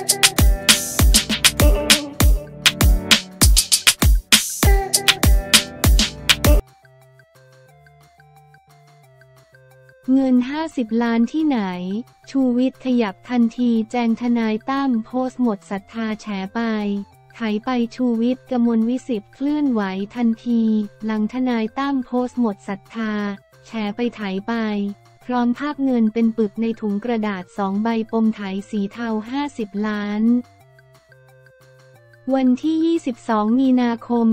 เงิน50 ล้านที่ไหนชูวิทย์ขยับทันทีแจงทนายตั้มโพสต์หมดศรัทธาแฉไปไถไปชูวิทย์กมลวิสิทธิ์เคลื่อนไหวทันทีหลังทนายตั้มโพสต์หมดศรัทธาแฉไปไถไปพร้อมภาพเงินเป็นปึกในถุงกระดาษ2 ใบปมไถสีเทา50 ล้านวันที่ 22 มีนาคม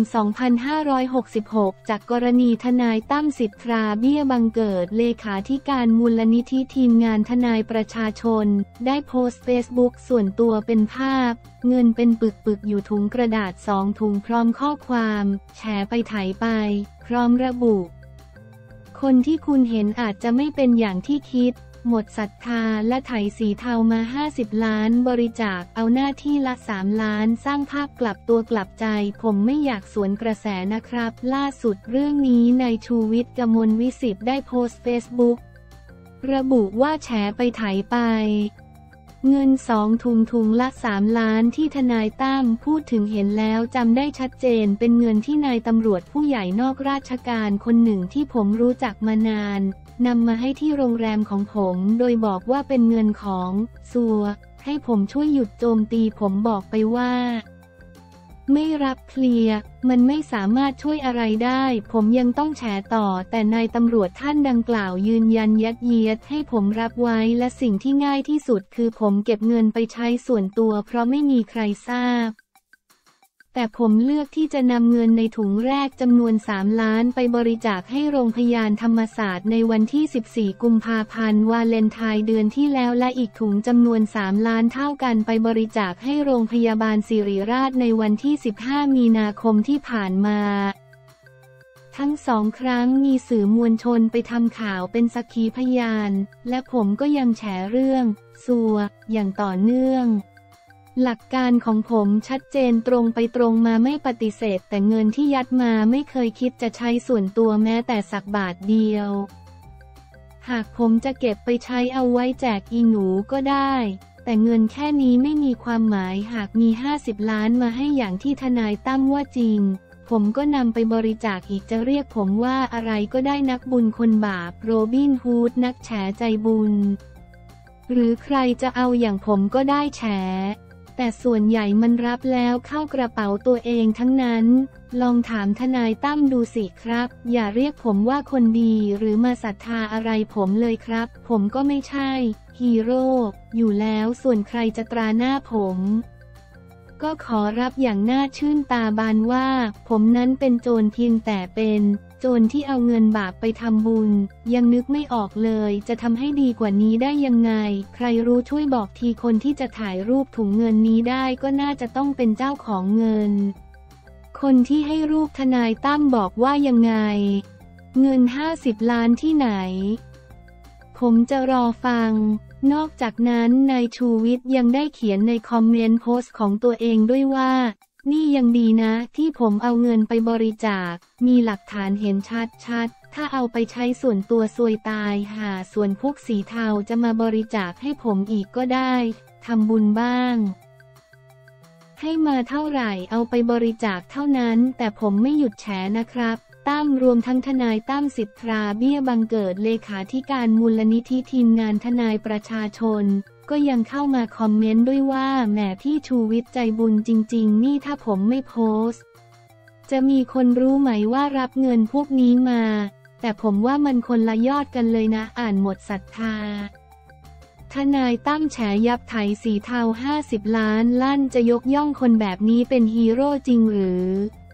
2566 จากกรณีทนายตั้มสิทธาเบี้ยบังเกิดเลขาธิการมูลนิธิทีมงานทนายประชาชนได้โพสต์เฟซบุ๊กส่วนตัวเป็นภาพเงินเป็นปึกๆอยู่ถุงกระดาษ2 ถุงพร้อมข้อความแฉไปไถไปพร้อมระบุคนที่คุณเห็นอาจจะไม่เป็นอย่างที่คิดหมดศรัทธาและไถสีเทามา50 ล้านบริจาคเอาหน้าที่ละ3 ล้านสร้างภาพกลับตัวกลับใจผมไม่อยากสวนกระแสนะครับล่าสุดเรื่องนี้นายชูวิทย์กมลวิสิทธิ์ได้โพสต์เฟซบุ๊กระบุว่าแฉไปไถไปเงิน2 ถุงละ3 ล้านที่ทนายตั้มพูดถึงเห็นแล้วจำได้ชัดเจนเป็นเงินที่นายตำรวจผู้ใหญ่นอกราชการคนหนึ่งที่ผมรู้จักมานานนำมาให้ที่โรงแรมของผมโดยบอกว่าเป็นเงินของซัวให้ผมช่วยหยุดโจมตีผมบอกไปว่าไม่รับเคลียร์มันไม่สามารถช่วยอะไรได้ผมยังต้องแฉต่อแต่นายตำรวจท่านดังกล่าวยืนยันยัดเยียดให้ผมรับไว้และสิ่งที่ง่ายที่สุดคือผมเก็บเงินไปใช้ส่วนตัวเพราะไม่มีใครทราบแต่ผมเลือกที่จะนำเงินในถุงแรกจำนวน3 ล้านไปบริจาคให้โรงพยาบาลธรรมศาสตร์ในวันที่14 กุมภาพันธ์วาเลนไทน์เดือนที่แล้วและอีกถุงจำนวน3 ล้านเท่ากันไปบริจาคให้โรงพยาบาลศิริราชในวันที่15 มีนาคมที่ผ่านมาทั้ง2 ครั้งมีสื่อมวลชนไปทำข่าวเป็นสักขีพยานและผมก็ยังแฉเรื่องซัวอย่างต่อเนื่องหลักการของผมชัดเจนตรงไปตรงมาไม่ปฏิเสธแต่เงินที่ยัดมาไม่เคยคิดจะใช้ส่วนตัวแม้แต่สักบาทเดียวหากผมจะเก็บไปใช้เอาไว้แจกอีหนูก็ได้แต่เงินแค่นี้ไม่มีความหมายหากมี50 ล้านมาให้อย่างที่ทนายตั้มว่าจริงผมก็นำไปบริจาคอีกจะเรียกผมว่าอะไรก็ได้นักบุญคนบาปโรบินฮูดนักแฉใจบุญหรือใครจะเอาอย่างผมก็ได้แฉแต่ส่วนใหญ่มันรับแล้วเข้ากระเป๋าตัวเองทั้งนั้นลองถามทนายตั้มดูสิครับอย่าเรียกผมว่าคนดีหรือมาศรัทธาอะไรผมเลยครับผมก็ไม่ใช่ฮีโร่อยู่แล้วส่วนใครจะตราหน้าผมก็ขอรับอย่างน่าชื่นตาบานว่าผมนั้นเป็นโจรเพียงแต่เป็นโจรที่เอาเงินบาปไปทำบุญยังนึกไม่ออกเลยจะทำให้ดีกว่านี้ได้ยังไงใครรู้ช่วยบอกทีคนที่จะถ่ายรูปถุงเงินนี้ได้ก็น่าจะต้องเป็นเจ้าของเงินคนที่ให้รูปทนายตั้มบอกว่ายังไงเงิน50 ล้านที่ไหนผมจะรอฟังนอกจากนั้นนายชูวิทย์ยังได้เขียนในคอมเมนต์โพสต์ของตัวเองด้วยว่านี่ยังดีนะที่ผมเอาเงินไปบริจาคมีหลักฐานเห็นชัดถ้าเอาไปใช้ส่วนตัวซวยตายส่วนพวกสีเทาจะมาบริจาคให้ผมอีกก็ได้ทำบุญบ้างให้มาเท่าไหร่เอาไปบริจาคเท่านั้นแต่ผมไม่หยุดแฉนะครับตั้มรวมทั้งทนายตั้มสิทธาเบี้ยบังเกิดเลขาธิการมูลนิธิทีมงานทนายประชาชนก็ยังเข้ามาคอมเมนต์ด้วยว่าแหมพี่ชูวิทย์ใจบุญจริงๆนี่ถ้าผมไม่โพสต์จะมีคนรู้ไหมว่ารับเงินพวกนี้มาแต่ผมว่ามันคนละยอดกันเลยนะอ่านหมดศรัทธาทนายตั้มแฉยับไถสีเทา50 ล้านลั่นจะยกย่องคนแบบนี้เป็นฮีโร่จริงหรือ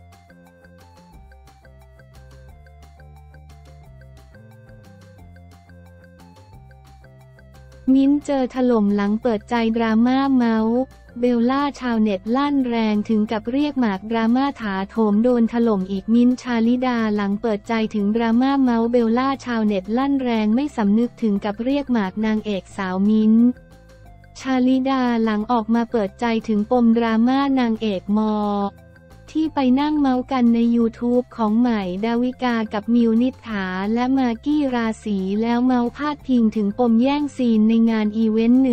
มิ้นเจอถล่มหลังเปิดใจดราม่าเมาส์เบลล่าชาวเน็ตลั่นแรงถึงกับเรียกหมากดราม่าถาโถมโดนถล่มอีกมิ้นชาลิดาหลังเปิดใจถึงดราม่าเมาส์เบลล่าชาวเน็ตลั่นแรงไม่สำนึกถึงกับเรียกหมากนางเอกสาวมิ้นชาลิดาหลังออกมาเปิดใจถึงปมดราม่านางเอกม.ที่ไปนั่งเมาส์กันใน YouTube ของใหม่ดาวิกากับมิวนิษฐาและมากกี้ราศีแล้วเมาส์พาดพิงถึงปมแย่งซีนในงานอีเวนต์หนึ่ง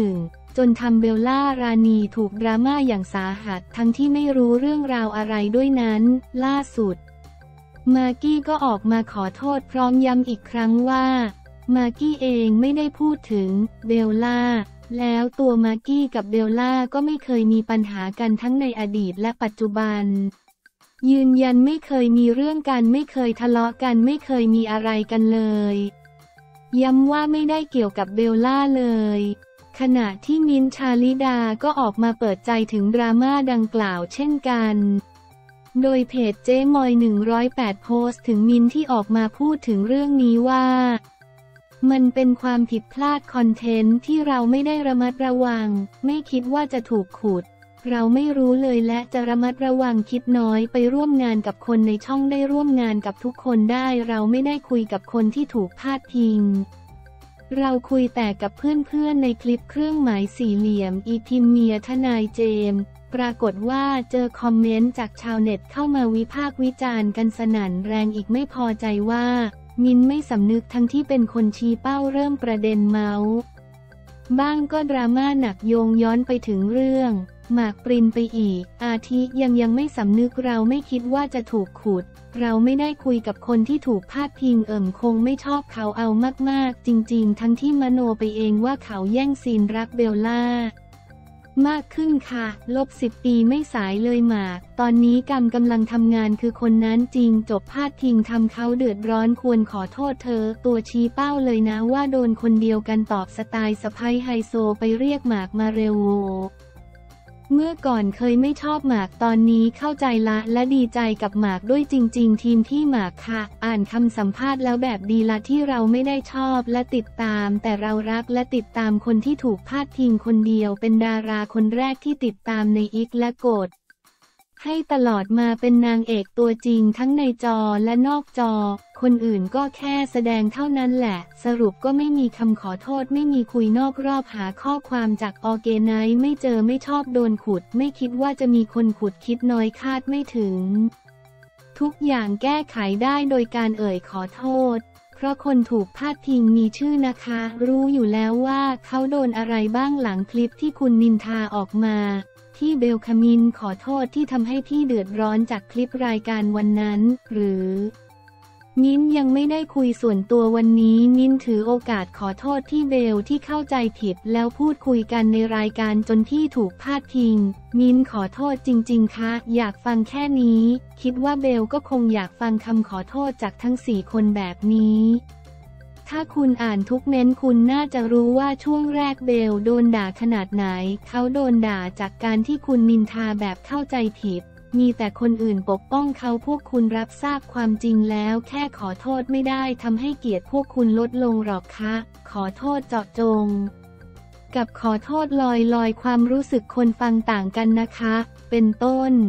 จนทำเบลล่ารานีถูกดราม่าอย่างสาหัสทั้งที่ไม่รู้เรื่องราวอะไรด้วยนั้นล่าสุดมากกี้ก็ออกมาขอโทษพร้อมย้ำอีกครั้งว่ามากกี้เองไม่ได้พูดถึงเบลล่าแล้วตัวมากกี้กับเบลล่าก็ไม่เคยมีปัญหากันทั้งในอดีตและปัจจุบันยืนยันไม่เคยมีเรื่องกันไม่เคยทะเลาะกันไม่เคยมีอะไรกันเลยย้ำว่าไม่ได้เกี่ยวกับเบลล่าเลยขณะที่มิ้นท์ชาลิดาก็ออกมาเปิดใจถึงดราม่าดังกล่าวเช่นกันโดยเพจเจ๊มอย108โพสต์ถึงมิ้นท์ที่ออกมาพูดถึงเรื่องนี้ว่ามันเป็นความผิดพลาดคอนเทนต์ที่เราไม่ได้ระมัดระวังไม่คิดว่าจะถูกขุดเราไม่รู้เลยและจะระมัดระวังคิดน้อยไปร่วมงานกับคนในช่องได้ร่วมงานกับทุกคนได้เราไม่ได้คุยกับคนที่ถูกพาดพิงเราคุยแต่กับเพื่อนๆในคลิปเครื่องหมายสี่เหลี่ยมอีพิมเมียทนายเจมส์ปรากฏว่าเจอคอมเมนต์จากชาวเน็ตเข้ามาวิพากษ์วิจารณ์กันสนั่นแรงอีกไม่พอใจว่ามินไม่สำนึกทั้งที่เป็นคนชี้เป้าเริ่มประเด็นเมาส์บ้างก็ดราม่าหนักโยงย้อนไปถึงเรื่องหมากปรินไปอีกอาทิยังไม่สำนึกเราไม่คิดว่าจะถูกขุดเราไม่ได้คุยกับคนที่ถูกพาดพิงคงไม่ชอบเขาเอามากๆจริงๆทั้งที่มโนไปเองว่าเขาแย่งซีนรักเบลล่ามากขึ้นค่ะ-10 ปีไม่สายเลยหมากตอนนี้กำลังทำงานคือคนนั้นจริงจบพาดพิงทำเขาเดือดร้อนควรขอโทษเธอตัวชี้เป้าเลยนะว่าโดนคนเดียวกันตอบสไตล์สะใภ้ไฮโซไปเรียกหมากมาเร็วโวเมื่อก่อนเคยไม่ชอบหมากตอนนี้เข้าใจละและดีใจกับหมากด้วยจริงๆทีมที่หมากค่ะอ่านคำสัมภาษณ์แล้วแบบดีละที่เราไม่ได้ชอบและติดตามแต่เรารักและติดตามคนที่ถูกพาดพิงคนเดียวเป็นดาราคนแรกที่ติดตามในอิกและกดให้ตลอดมาเป็นนางเอกตัวจริงทั้งในจอและนอกจอคนอื่นก็แค่แสดงเท่านั้นแหละสรุปก็ไม่มีคำขอโทษไม่มีคุยนอกรอบหาข้อความจากออร์แกไนซ์ไม่เจอไม่ชอบโดนขุดไม่คิดว่าจะมีคนขุดคิดน้อยคาดไม่ถึงทุกอย่างแก้ไขได้โดยการเอ่ยขอโทษเพราะคนถูกพาดพิงมีชื่อนะคะรู้อยู่แล้วว่าเขาโดนอะไรบ้างหลังคลิปที่คุณนินทาออกมาที่เบลคามินขอโทษที่ทำให้พี่เดือดร้อนจากคลิปรายการวันนั้นหรือมิ้นยังไม่ได้คุยส่วนตัววันนี้มิ้นถือโอกาสขอโทษที่เบลที่เข้าใจผิดแล้วพูดคุยกันในรายการจนพี่ถูกพาดพิงมิ้นขอโทษจริงๆคะอยากฟังแค่นี้คิดว่าเบลก็คงอยากฟังคำขอโทษจากทั้ง4 คนแบบนี้ถ้าคุณอ่านทุกเม้นคุณน่าจะรู้ว่าช่วงแรกเบลโดนด่าขนาดไหนเขาโดนด่าจากการที่คุณนินทาแบบเข้าใจผิดมีแต่คนอื่นปกป้องเขาพวกคุณรับทราบความจริงแล้วแค่ขอโทษไม่ได้ทำให้เกียรติพวกคุณลดลงหรอกคะขอโทษเจาะจงกับขอโทษลอยความรู้สึกคนฟังต่างกันนะคะเป็นต้น